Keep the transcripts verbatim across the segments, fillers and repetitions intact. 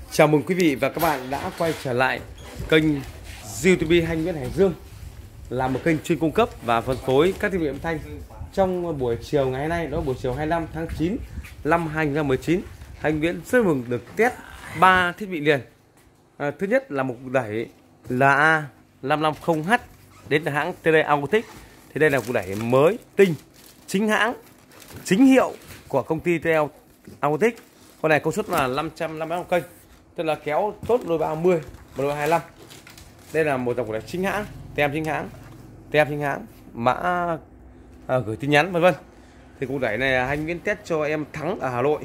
Chào mừng quý vị và các bạn đã quay trở lại kênh YouTube Anh Nguyễn Hải Dương, là một kênh chuyên cung cấp và phân phối các thiết bị âm thanh. Trong buổi chiều ngày hôm nay, đó là buổi chiều hai mươi lăm tháng chín năm hai nghìn không trăm mười chín, Anh Nguyễn rất mừng được test ba thiết bị liền. À, thứ nhất là một cục đẩy là A năm năm không H đến từ hãng tê đê Acoustic. Thì đây là cục đẩy mới tinh, chính hãng, chính hiệu của công ty tê đê Acoustic. Con này công suất là năm trăm năm mươi mét một kênh, tức là kéo tốt đôi ba mươi và đôi hai mươi lăm. Đây là một dòng cục đẩy chính hãng, tem chính hãng, tem chính hãng, mã à, gửi tin nhắn vân vân. Thì cục đẩy này anh Nguyễn test cho em Thắng ở Hà Nội.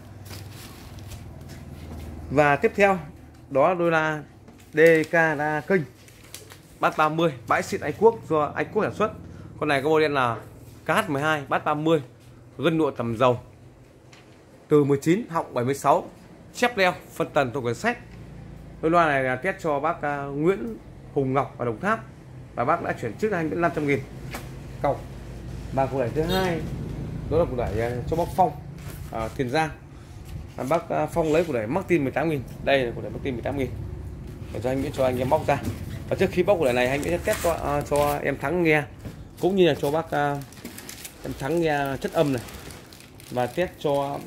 Và tiếp theo đó là đôi la đê ca đa kênh bass ba mươi bãi xịn Anh Quốc, do Anh Quốc sản xuất. Con này có model là K H mười hai bass ba mươi, gân nhựa tầm dầu, từ mười chín, họng bảy mươi sáu, chép leo, phân tần thuộc quyển sách. Đôi loa này là test cho bác uh, Nguyễn Hùng Ngọc ở Đồng Tháp, và bác đã chuyển trước anh năm trăm nghìn cọc. Và cục đẩy thứ hai đó là cục đẩy uh, cho bác Phong ở Tiền Giang. À, bác uh, Phong lấy cục đẩy Martin mười tám nghìn. Đây là cục đẩy Martin mười tám nghìn để cho anh Nguyễn cho anh em bóc ra. Và trước khi bóc cục đẩy này, anh Nguyễn sẽ test cho, uh, cho em Thắng nghe, cũng như là cho bác uh, em Thắng nghe chất âm này, và test cho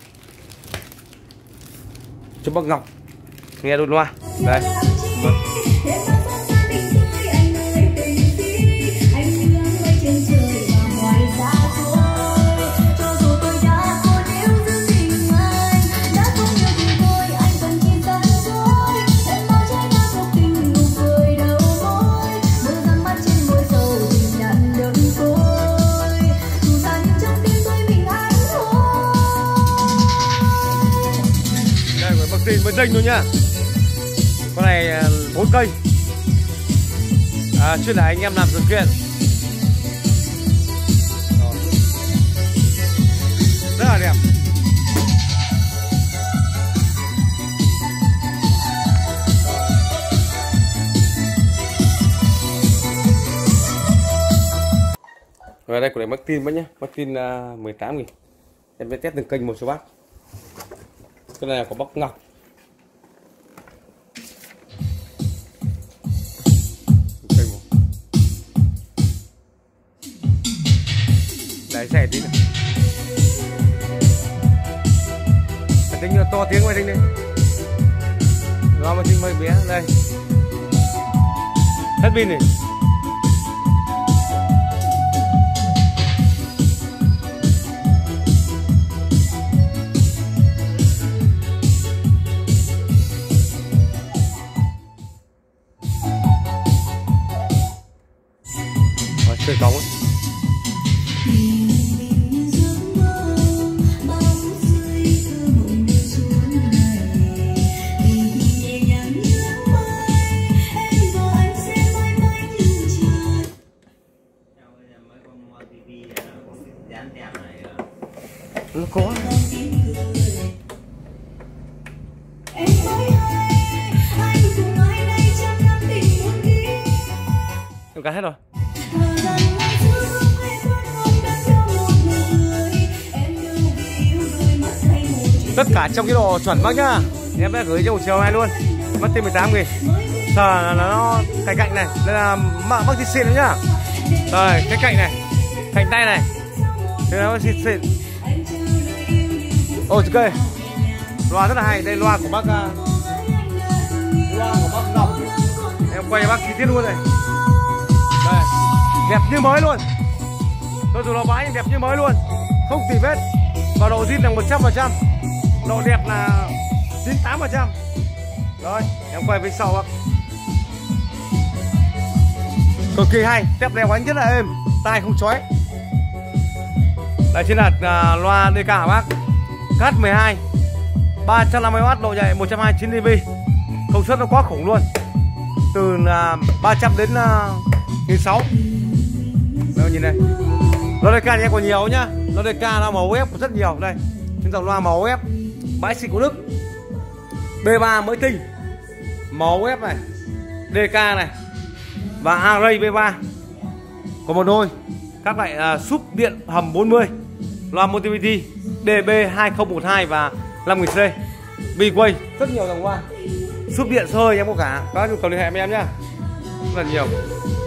cho bác Ngọc nghe đôi loa. Đây. Vâng. Mới dinh thôi nhá. Con này bốn kênh, à, chuyên là anh em làm sự kiện. Rồi. Rất là đẹp. Rồi đây của này Martin bác nhé, Martin uh, mười tám nghìn. Em sẽ test từng kênh một số bác. Cái này là của bác Ngọc. Đấy, xẻ tí này. Tính là to tiếng ngoài tính đi. Lo mà tính hơi bé. Đây. Hết pin này. Rồi, chơi bóng ấy. Nó có em cắt hết rồi. Tất cả trong cái đồ chuẩn bác nhá. Em đã gửi cho một chiều nay luôn. Mất thêm mười tám nghìn. Sờ là nó cạnh cạnh này. Đây là bác xịn xịn nhá. Rồi cái cạnh này, cạnh tay này, thì nó xịn xịn. Ôi ok, loa rất là hay. Đây loa của bác, loa của bác Ngọc. Em quay bác chi tiết luôn này. Đây, đẹp như mới luôn. Tôi dùng nó bãi nhưng đẹp như mới luôn, không tì vết. Và độ zin là một trăm phần trăm, độ đẹp là chín mươi tám phần trăm. Rồi, em quay phía sau bác. Cực kỳ hay, tép đeo đánh rất là êm, tai không chói. Đây chính là uh, loa đê ca của bác K H mười hai ba trăm năm mươi oát, độ nhạy một trăm hai mươi chín dB. Công suất nó quá khủng luôn, từ uh, ba trăm đến uh, nghìn sáu trăm. Đây nhìn đây. Loa đê ca thì em còn nhiều nhá. Loa đê ca nó màu ép rất nhiều. Đây, những dòng loa màu ép bãi xịn của Đức, B ba mới tinh, màu ép này, đê ca này và array B ba. Có một đôi các loại uh, súp điện hầm bốn mươi, loa multimedia D B hai không một hai và năm nghìn C. Vi quay rất nhiều dòng loa, súp điện sơi em có cả, các nhu cầu liên hệ với em nhá, rất là nhiều.